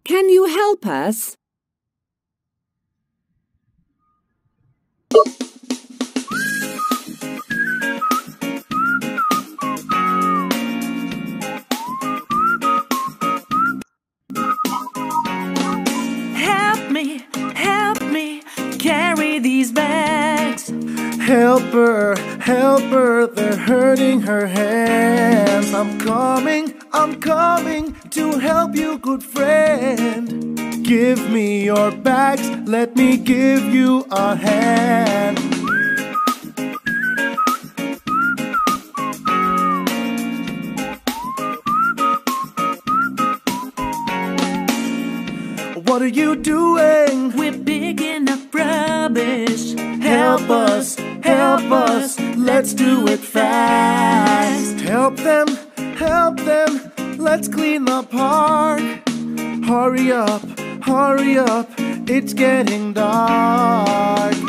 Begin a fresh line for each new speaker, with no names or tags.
Can you help us?
Help me carry these bags.
Help her, they're hurting her hands. I'm coming to help you, good friend. Give me your bags, let me give you a hand. What are you doing?
We're picking up rubbish.
Help us, let's do it fast. Help them, let's clean the park. Hurry up, it's getting dark.